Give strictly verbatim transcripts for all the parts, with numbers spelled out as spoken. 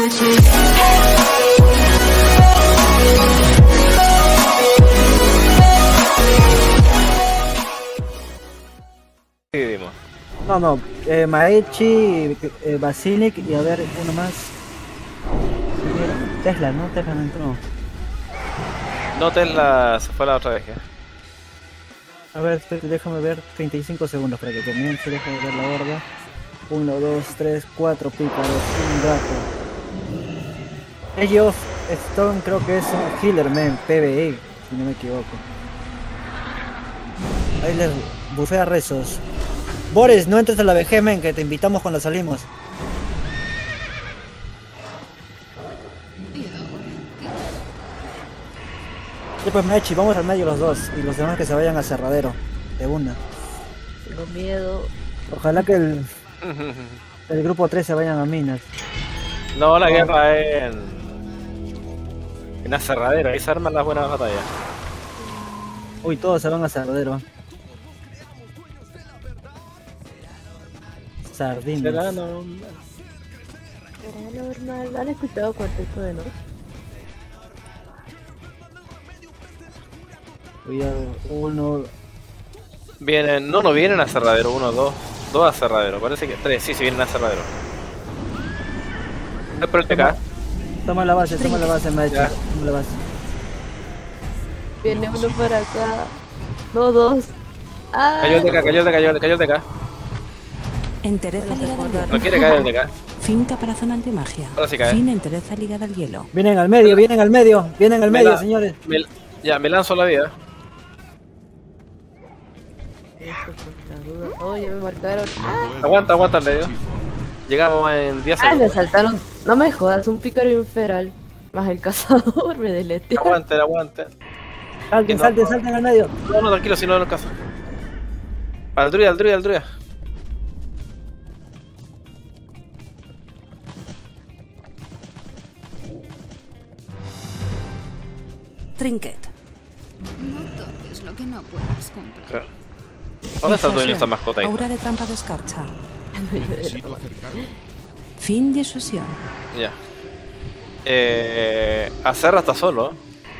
No, no, eh, Maechi, eh, Basilic y a ver, uno más. Tesla, ¿no? Tesla no entró. No, Tesla se fue la otra vez. ¿eh? A ver, déjame ver, treinta y cinco segundos para que comience, déjame ver la horda. uno, dos, tres, cuatro pícaros, un gato. Edge of Stone creo que es un healer, man, P V E, si no me equivoco. Ahí les bufea rezos. Boris, no entres a la V G, men, que te invitamos cuando salimos. Ya pues, Mechi, vamos al medio los dos. Y los demás que se vayan a Cerradero. De una. Tengo miedo. Ojalá que el, el grupo tres se vayan a Minas. No, la oh. guerra es en... en Aserradero, ahí se arman las buenas batallas. Uy, todos se van a Cerradero. Sardinas. Será normal. Será normal. ¿Han escuchado Cuarteto de Nos? Cuidado, uno. Vienen, no, no vienen a Cerradero, uno, dos. Dos a Cerradero, parece que tres, sí, sí vienen a Cerradero. Es por el T K. Toma la base, toma la base, maestro. Toma la base. Viene uno por acá. No, dos. ¡Ah! Cayó el T K, cayó el T K, cayó el T K, cayó el T K. Entereza ligada al hielo. No quiere caer el T K. Fin caparazón de magia. Ahora sí cae. Fin entereza ligada al hielo. Vienen al medio, vienen al medio, vienen al Me medio, la- señores. Me, ya, me lanzo la vida. Eso por la duda. Oh, ya me marcaron. ¡Ah! Aguanta, aguanta el medio. Llegamos en diez ¡Ah! Me segundos. saltaron. No me jodas, un pícaro infernal. Más el cazador me deletea. Aguanten, aguanten. Salten, no, salten, no. salten al medio. No, no, tranquilo, si no, no caso. Al druida, al druida, al druida. Trinket. No toques lo que no puedas comprar. Claro. ¿Dónde está el dueño de esta mascota ahí? Aura de trampa de escarcha. Fin disuasión. Ya. Eh, Acerra está solo.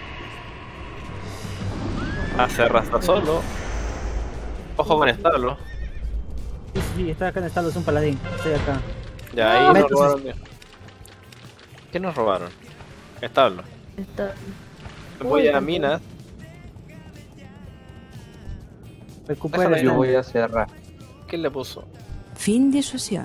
Acerra está solo. Ojo con establo. Sí, sí, está acá en estado, es un paladín. Estoy acá. Ya, ahí No, nos metos robaron. bien. ¿Qué nos robaron? Establo. Está... Voy Uy, a minas. Recupera. Déjame, Yo voy a cerrar. ¿Quién le puso? Fin disuasión.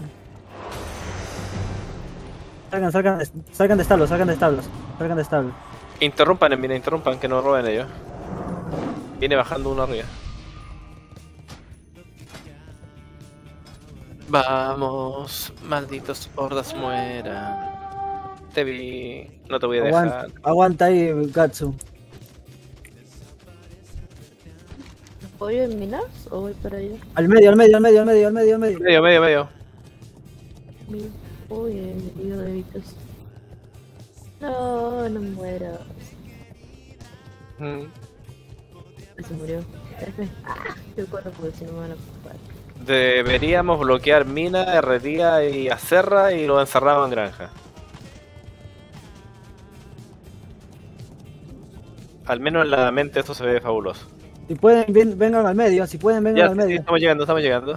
Salgan, salgan, salgan de establos, salgan de establos. Salgan de establos. Interrumpan en mina, interrumpan, que nos roben ellos. Viene bajando uno arriba. Vamos, malditos hordas mueran. Te vi, no te voy a dejar. Aguanta, aguanta ahí, Gatsu. ¿Voy en minas o voy para allá? Al medio, al medio, al medio, al medio, al medio, al medio. Medio, medio, medio. Mi- Uy, en medio de Vitos. No, no muero. Mm. Se murió. F. Ah, yo corro porque si no me van a ocupar. Deberíamos bloquear mina, herrería y acerra y lo encerramos en granja. Al menos en la mente esto se ve fabuloso. Si pueden, ven- vengan al medio, si pueden, vengan Ya, al sí, medio. estamos llegando, estamos llegando.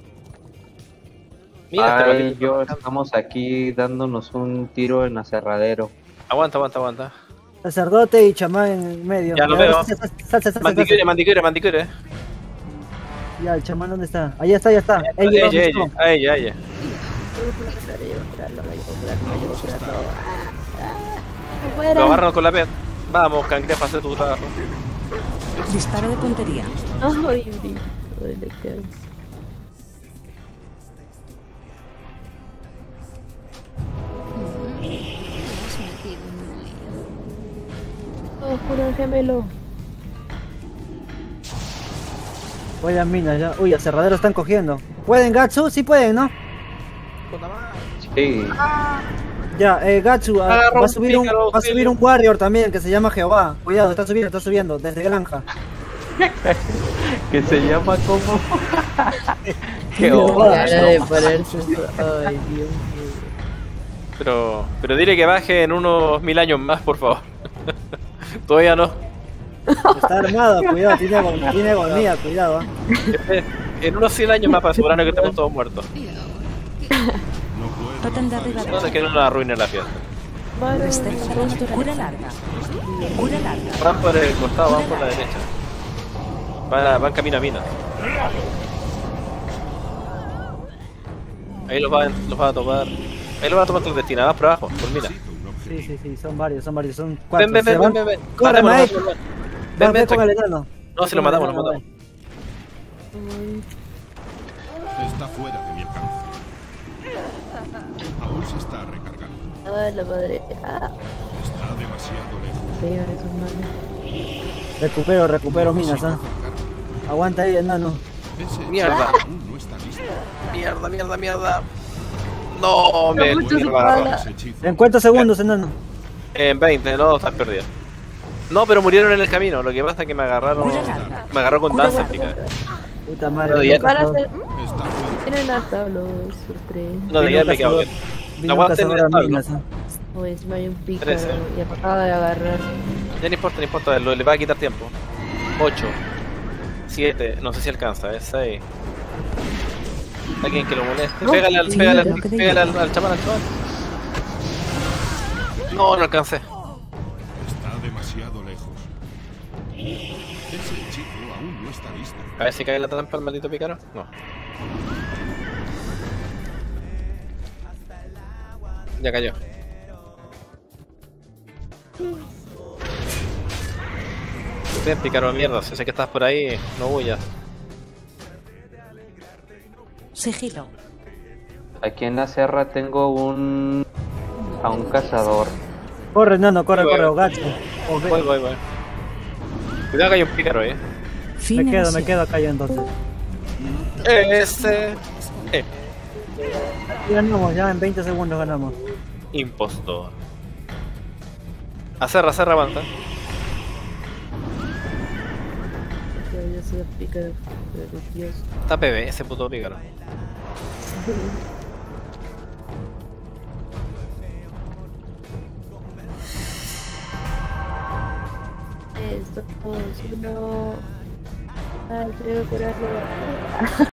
Mira, este Ay, ratito. yo estamos aquí dándonos un tiro en aserradero. Aguanta, aguanta, aguanta. Sacerdote y chamán en el medio. Ya lo veo. Sal, sal, sal, sal, sal, Manticore, sal. manticore, manticore. Ya, el chamán, ¿dónde está? Allá está, allá está. Ey, Ella, ¿dónde ella, está? a ella, a ella. Lo agarran con la pet. Vamos, cangrejo, hacer tu trabajo. Disparo de puntería. Ay, brillo. Deletear. Te has metido en un lío. Oh, juro, gemelo. Voy a minas ya. Uy, a cerradero están cogiendo. ¿Pueden, Gatsu? Sí pueden, ¿no? Sí. Ya, eh, Gatsu, ah, Agarra va a un subir un, pícaro, va a auxilio. subir un warrior también que se llama Jehová. Cuidado, está subiendo, está subiendo, desde granja. Que se llama como. Jehová. Cara de ponerse. Ay, Dios mío. Pero, pero dile que baje en unos mil años más, por favor. Todavía no. Está armado, cuidado, tiene, agon- tiene agonía, cuidado. ¿eh? En unos cien años más para asegurarnos que estemos todos muertos. Totem de arriba No sé que no nos arruine la fiesta. Resteza de la cura larga. Cura larga. Van por el costado, van por la derecha. Van, van camino a mina. Ahí los van, los van a tomar. Ahí los van a tomar clandestina, vas por abajo, por mina. Sí, sí, sí, son varios, son varios, son cuatro. Ven, ven, Se ven, van- ven, ven. Corre, Matémoslo, Mike. matémoslo. Ven, Ven, ven ven, con el enano. no, si lo matamos, lo matamos. Está fuera de mi alcance. Aún se está recargando. Ah, la madre. Ah, Está demasiado lejos. peor esos manos. Recupero, recupero minas, ¿ah? Aguanta ahí, enano. Ese Mierda. aún no está listo. Mierda, mierda, mierda. No, me mucho se mierda. paga. Ese hechizo. En cuántos segundos, enano. En veinte, no, estás perdido. No, pero murieron en el camino. Lo que pasa es que me agarraron. Me agarró con danza épica. Puta No, madre. ya- Van a hacer. Está fuera. Tienen hasta los tres. No, de ya me quedo bien. Vino Aguanten cazador el a establo. minas, ¿ah? O encima hay un pícaro Trece. y acaba de agarrar. Ya no importa, no importa, lo- le va a quitar tiempo. ocho, siete, no sé si alcanza, es seis. Alguien que lo moleste. No, Pégale al, sí, pégale al, creo que pégale al, al chamán, al chamán. No, no alcancé. Está demasiado lejos. Ese hechizo aún no está listo. A ver si cae la trampa el maldito pícaro. No. Ya cayó. Ven, pícaro de mierda, si sé que estás por ahí, no huyas. Sigilo. Aquí en la sierra tengo un... a un cazador. Corre, enano, corre, Sí, corre, bueno. o gacho. O ve- Voy, voy, voy. Cuidado que hay un pícaro ahí. Fin Me de quedo, me misión. quedo acá ya entonces. Ese. Eh, Y ganamos, ya en veinte segundos ganamos. impostor. Acerra, acerra, aguanta. Yo soy el pícaro. Pero Dios. Está P B, ese puto pícaro. Esto, uno. Ay, quiero curarlo.